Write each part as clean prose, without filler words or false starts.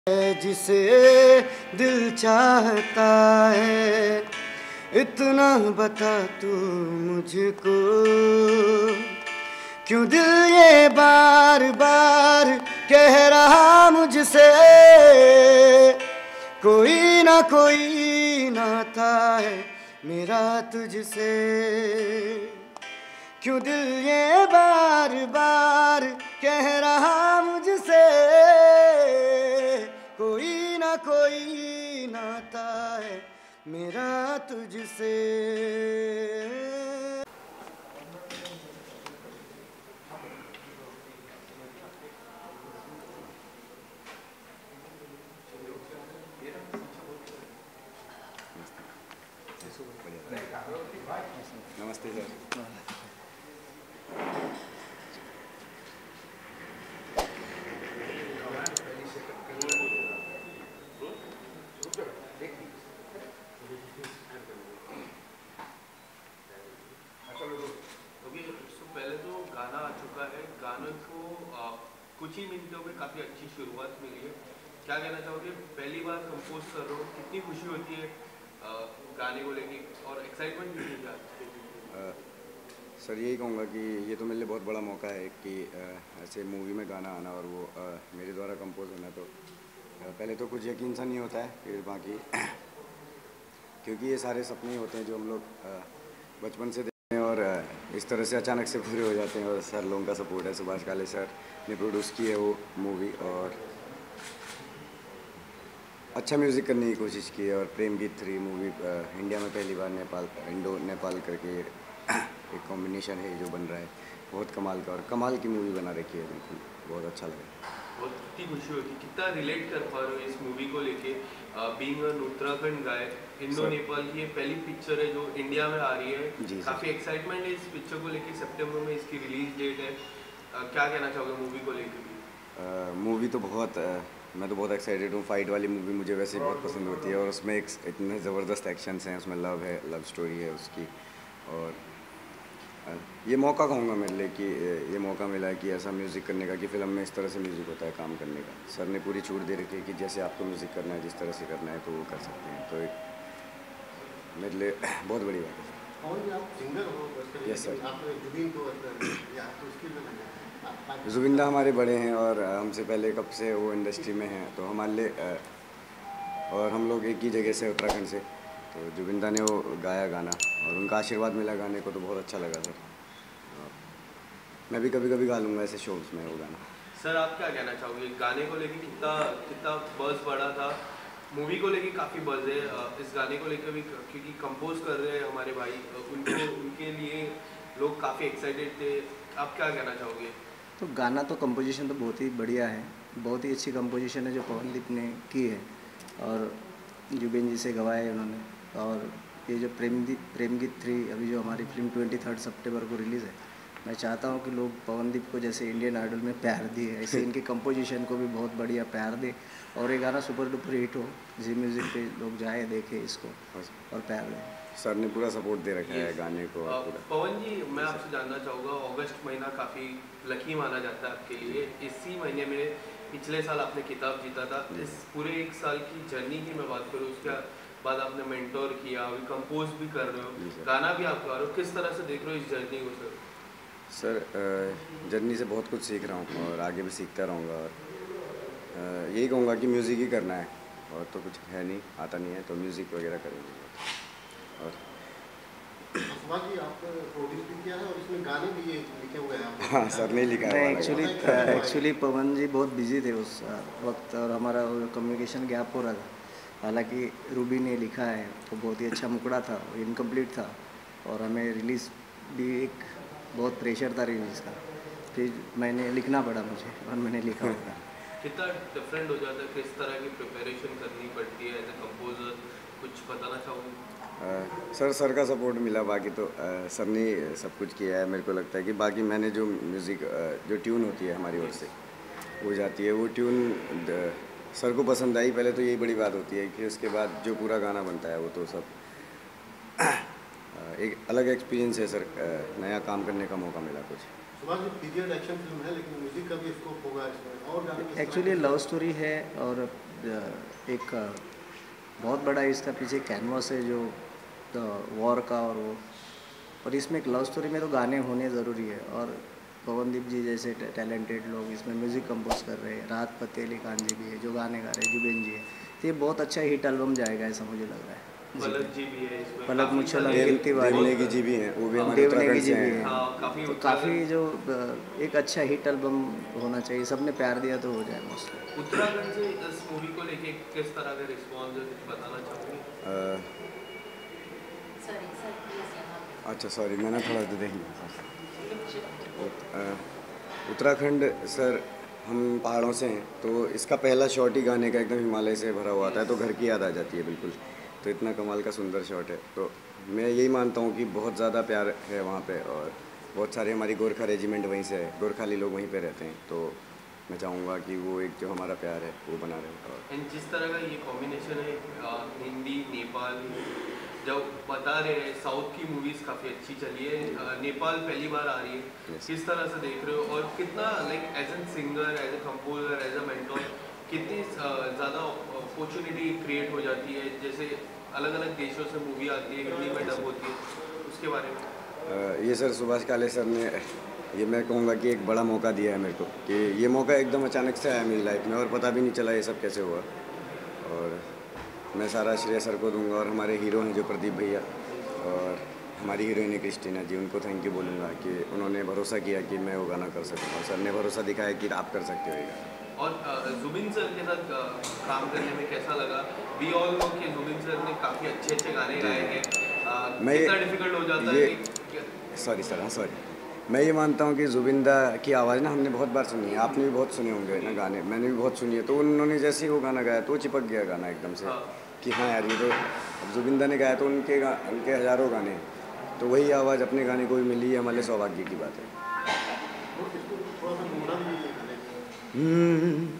जिसे दिल चाहता है, इतना बता तू मुझको, क्यों दिल ये बार बार कह रहा मुझसे, कोई ना कोई नाता है मेरा तुझसे। क्यों दिल ये बार बार कह रहा मुझसे, कोई ना कोई नाता है मेरा तुझसे। नमस्ते सर। पहले तो गाना आ चुका है, गाने को कुछ ही मिनटों में काफ़ी अच्छी शुरुआत मिली है। क्या कहना चाहोगे, पहली बार कंपोज कर रहे हो, कितनी खुशी होती है गाने को लेके और एक्साइटमेंट भी है क्या? सर यही कहूँगा कि ये तो मेरे लिए बहुत बड़ा मौका है कि ऐसे मूवी में गाना आना और वो मेरे द्वारा कंपोज होना। तो पहले तो कुछ यकीन सा नहीं होता है, फिर बाकी क्योंकि ये सारे सपने ही होते हैं जो हम लोग बचपन से देखते हैं और इस तरह से अचानक से पूरे हो जाते हैं। और सर लोगों का सपोर्ट है, सुभाष काले सर ने प्रोड्यूस की है वो मूवी और अच्छा म्यूज़िक करने की कोशिश की है। और प्रेम गीत 3 मूवी इंडिया में पहली बार इंडो नेपाल करके एक कॉम्बिनेशन है जो बन रहा है, बहुत कमाल का और कमाल की मूवी बना रखी है, बिल्कुल बहुत अच्छा लगा। बहुत कितनी खुशी होती है, कितना रिलेट कर पा रहे हो इस मूवी को लेके, being an Uttarakhand guy, Indo Nepal की ये पहली पिक्चर है जो इंडिया में आ रही है। काफ़ी एक्साइटमेंट है इस पिक्चर को लेके, सितंबर में इसकी रिलीज डेट है। क्या कहना चाहोगे मूवी को लेकर? मूवी तो बहुत मैं तो बहुत एक्साइटेड हूँ। फाइट वाली मूवी मुझे वैसे ही बहुत पसंद होती है और उसमें एक इतने ज़बरदस्त एक्शंस हैं, उसमें लव है, लव स्टोरी है उसकी। और ये मौका कहूँगा मेरे लिए कि ये मौका मिला है कि ऐसा म्यूज़िक करने का कि फ़िल्म में इस तरह से म्यूज़िक होता है काम करने का। सर ने पूरी छूट दे रखी है कि जैसे आपको म्यूज़िक करना है, जिस तरह से करना है तो वो कर सकते हैं। तो एक मेरे लिए बहुत बड़ी बात है। और आप सिंगर हो, यस सर। आपने जुबिन को जुबिंदा हमारे बड़े हैं और हमसे पहले कब से वो इंडस्ट्री में हैं, तो हमारे लिए और हम लोग एक ही जगह से उत्तराखंड से, तो जुबिंदा ने वो गाया गाना और उनका आशीर्वाद मिला गाने को, तो बहुत अच्छा लगा सर। मैं भी कभी कभी गा लूँगा ऐसे शोज़ में वो गाना। सर आप क्या कहना चाहोगे गाने को लेके, कितना कितना बज़ बढ़ा था, मूवी को लेके काफ़ी बज़ है, इस गाने को लेकर भी क्योंकि कंपोज कर रहे हैं हमारे भाई, उनको उनके लिए लोग काफ़ी एक्साइटेड थे। आप क्या कहना चाहोगे? तो गाना तो कंपोजिशन तो बहुत ही बढ़िया है, बहुत ही अच्छी कंपोजिशन है जो पवनदीप ने की है और जुबिन जी से गवाए उन्होंने। और ये जो प्रेम गीत 3 अभी जो हमारी फिल्म 23 सितंबर को रिलीज़ है, मैं चाहता हूँ कि लोग पवनदीप को जैसे इंडियन आइडल में प्यार दिए, ऐसे इनके कंपोजिशन को भी बहुत बढ़िया प्यार दे और ये गाना सुपर डुपर हिट हो, जी म्यूज़िक पे लोग जाए देखे इसको और प्यार दें। सर ने पूरा सपोर्ट दे रखा है गाने को। पवन जी मैं आपसे जानना चाहूँगा, अगस्त महीना काफ़ी लकी माना जाता है आपके लिए। इसी महीने में पिछले साल आपने खिताब जीता था। इस पूरे 1 साल की जर्नी की मैं बात करूँ, उसके बाद आपने मेंटोर किया, अभी कंपोज भी कर रहे हो, गाना भी आप गा रहे हो, किस तरह से देख रहे हो इस जर्नी को सर? सर जर्नी से बहुत कुछ सीख रहा हूँ और आगे भी सीखता रहूँगा और यही कहूँगा कि म्यूज़िक ही करना है और तो कुछ है नहीं, आता नहीं है, तो म्यूज़िक वगैरह करेंगे। और जी आपने प्रोड्यूस भी किया है और इसमें गाने भी ये लिखे हुए हैं। हाँ सर ने लिखा है। एक्चुअली पवन जी बहुत बिजी थे उस वक्त और हमारा कम्युनिकेशन गैप हो रहा था। हालांकि रूबी ने लिखा है, वो बहुत ही अच्छा मुकड़ा था, इनकम्प्लीट था और हमें रिलीज़ भी एक बहुत प्रेशर था रिलीज़ का, फिर मैंने लिखना पड़ा मुझे और मैंने लिखा होगा। कितना डिफरेंट हो जाता है, किस तरह की प्रिपरेशन करनी पड़ती है एज ए कंपोजर, कुछ बताना चाहूँगी? सर का सपोर्ट मिला, बाकी तो सर ने सब कुछ किया है। मेरे को लगता है कि बाकी मैंने जो म्यूज़िक जो ट्यून होती है हमारी ओर से वो जाती है, वो ट्यून सर को पसंद आई, पहले तो यही बड़ी बात होती है कि उसके बाद जो पूरा गाना बनता है वो तो सब एक अलग एक्सपीरियंस है सर। नया काम करने का मौका मिला कुछ। Subhash ji period action film है लेकिन म्यूजिक का भी स्कोप होगा इसमें और गाने एक्चुअली लव स्टोरी है और एक बहुत बड़ा इसका पीछे कैनवास है जो वॉर का, और इसमें एक लव स्टोरी में तो गाने होने ज़रूरी है। और पवनदीप जी जैसे टैलेंटेड लोग इसमें म्यूज़िक कंपोज कर रहे हैं, राहत फ़तेह अली खान जी भी है जो गाने गा रहे हैं, जुबेन जी है, तो ये बहुत अच्छा हिट एल्बम जाएगा ऐसा मुझे लग रहा है। पलक जी भी है इसमें, पलक काफी मुच्छल सारे- अंकित तिवारी, देवनेगी जी भी हैं, वो भी हमारे देवनेगी उत्तराखंड जी से भी हैं। है। हाँ, काफी तो काफ़ी जो एक अच्छा हिट एल्बम होना चाहिए, सबने प्यार दिया तो हो जाए मोस्टली। उत्तराखंड से इस मूवी को लेके किस तरह का रिस्पॉन्स है, कुछ बताना चाहोगे? अच्छा सॉरी, मैंने थोड़ा तो देख लिया। उत्तराखंड सर, हम पहाड़ों से हैं, तो इसका पहला शॉट ही गाने का एकदम हिमालय से भरा हुआ आता है, तो घर की याद आ जाती है बिल्कुल। तो इतना कमाल का सुंदर शॉट है, तो मैं यही मानता हूँ कि बहुत ज़्यादा प्यार है वहाँ पे, और बहुत सारे हमारी गोरखा रेजिमेंट वहीं से है, गोरखाली लोग वहीं पे रहते हैं, तो मैं चाहूँगा कि वो एक जो हमारा प्यार है वो बना रहे। और एंड जिस तरह का ये कॉम्बिनेशन है, हिंदी नेपाली, जब बता रहे हैं साउथ की मूवीज़ काफ़ी अच्छी चली है, नेपाल पहली बार आ रही है, Yes. किस तरह से देख रहे हो, और कितना like as an singer, as a composer, as a mentor, कितनी ज़्यादा अपॉर्चुनिटी क्रिएट हो जाती है, जैसे अलग अलग देशों से मूवी आती है, हिंदी में डब होती है, उसके बारे में? ये सर सुभाष काले सर ने, ये मैं कहूँगा कि एक बड़ा मौका दिया है मेरे को, कि ये मौका एकदम अचानक से आया मेरी लाइफ में और पता भी नहीं चला ये सब कैसे हुआ। और मैं सारा श्रेय सर को दूंगा, और हमारे हीरो हैं जो प्रदीप भैया, और हमारी हीरोइन क्रिस्टीना जी, उनको थैंक यू बोलूँगा कि उन्होंने भरोसा किया कि मैं वो गाना कर सकूँ, और सर ने भरोसा दिखाया कि आप कर सकते हो ये गाना। और जुबिन सर के साथ काम करने में कैसा लगा? वी ऑल नो कि जुबिन सर ने काफ़ी अच्छे अच्छे गाने गाए हैं, मैं कितना डिफिकल्ट हो जाता है कि सॉरी सर, हाँ सॉरी, मैं ये मानता हूँ कि जुबिंदा की आवाज़ ना हमने बहुत बार सुनी है, आपने भी बहुत सुने होंगे ना गाने, मैंने भी बहुत सुनी है, तो उन्होंने जैसे ही वो गाना गाया तो वो चिपक गया गाना एकदम से, कि हाँ यार ये तो अब जुबिंदा ने गाया, तो उनके हज़ारों गाने हैं, तो वही आवाज़ अपने गाने को भी मिली है, हमारे सौभाग्य की बात है। और इसको थोड़ा सा ढूंढा भी है गाने।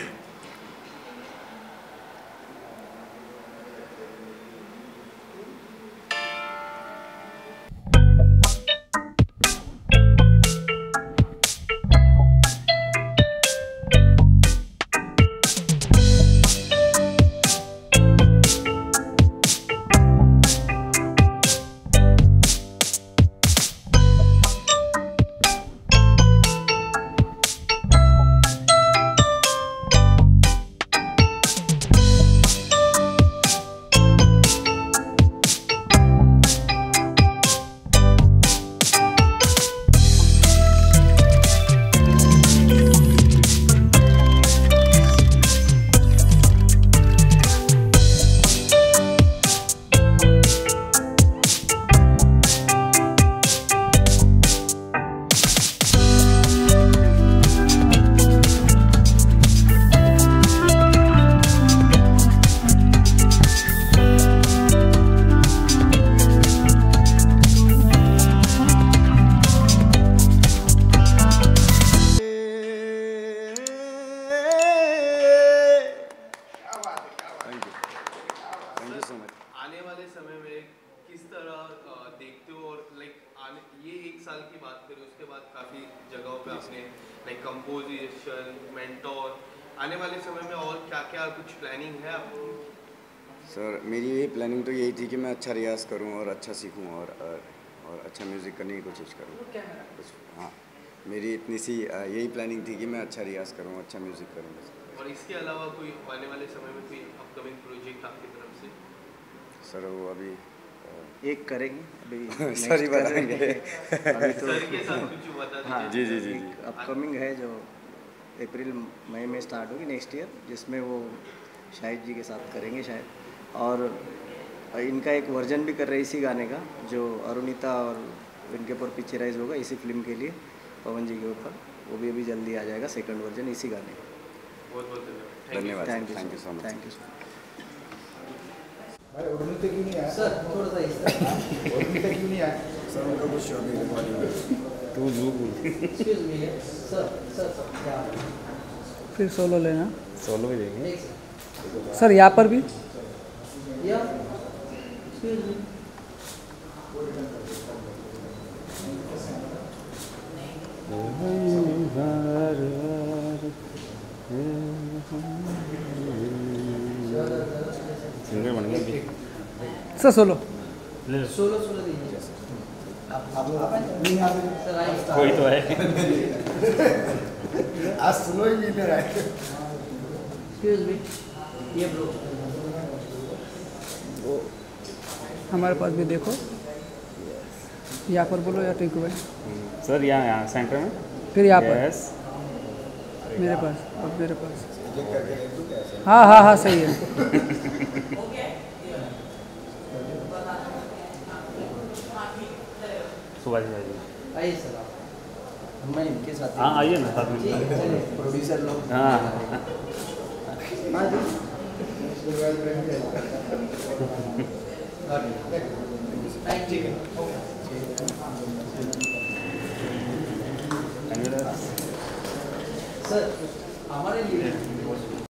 आने वाले समय में किस तरह देखते हो, और लाइक ये एक साल की बात करें, उसके बाद काफ़ी जगहों पे आपने लाइक कंपोजिशन, मेंटोर, आने वाले समय में और क्या क्या कुछ प्लानिंग है आपकी? सर मेरी यही प्लानिंग तो यही थी कि मैं अच्छा रियाज करूं और अच्छा सीखूं, और अच्छा म्यूज़िक करने की कोशिश करूं बस। हाँ, मेरी इतनी सी यही प्लानिंग थी कि मैं अच्छा रियाज करूं, अच्छा म्यूज़िक करूं बस। और इसके अलावा कोई आने वाले समय में कोई अपकमिंग प्रोजेक्ट आपकी तरफ से? सर वो अभी एक करेंगे अभी सर ही next कर रहे बताएंगे। हैं। अभी तो सर के साथ कुछ बता हाँ दीजिए। जी। अपकमिंग है जो अप्रैल मई में स्टार्ट होगी नेक्स्ट ईयर, जिसमें वो शाहिद जी के साथ करेंगे शायद, और इनका एक वर्जन भी कर रहे हैं इसी गाने का, जो अरुणिता और इनके ऊपर पिक्चराइज होगा इसी फिल्म के लिए, पवन जी के ऊपर, वो भी अभी जल्दी आ जाएगा सेकंड वर्जन इसी गाने का। बहुत बहुत धन्यवाद thank thank you so much. Thank you so much. भाई उड़ने क्यों नहीं आया? सर थोड़ा सा इस तरह उड़ने क्यों नहीं आया? सर उनको कुछ शो नहीं रिकॉर्डिंग तू एक्सक्यूज मी सर क्या फिर सोलो लेना सोलो ही देंगे। एक सेकंड सर यहाँ पर भी या एक्सक्यूज मी हर सिंगर बन गया अभी। सर सोलो ले लो। सोलो सोलो दीजिए सर आइए कोई तो है। आज सुनो ही नहीं ले रहा है। एक्सक्यूज मी ये ब्रो हमारे पास भी देखो, यहाँ पर बोलो या टिंकू भाई, सर यहाँ सेंटर में। फिर यहाँ पर यस। मेरे पास, अब मेरे पास। हाँ हाँ हाँ सही है। सुभाष भाई। आइए सर आप मैं इनके साथ हाँ आइए ना साथ में। ठीक है चलिए प्रोड्यूसर लोग हाँ हाँ जी थैंक यू सर हमारे लिए